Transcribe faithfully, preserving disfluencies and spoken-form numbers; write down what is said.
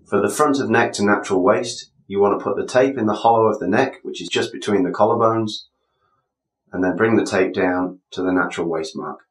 For the front of neck to natural waist, you want to put the tape in the hollow of the neck, which is just between the collarbones, and then bring the tape down to the natural waist mark.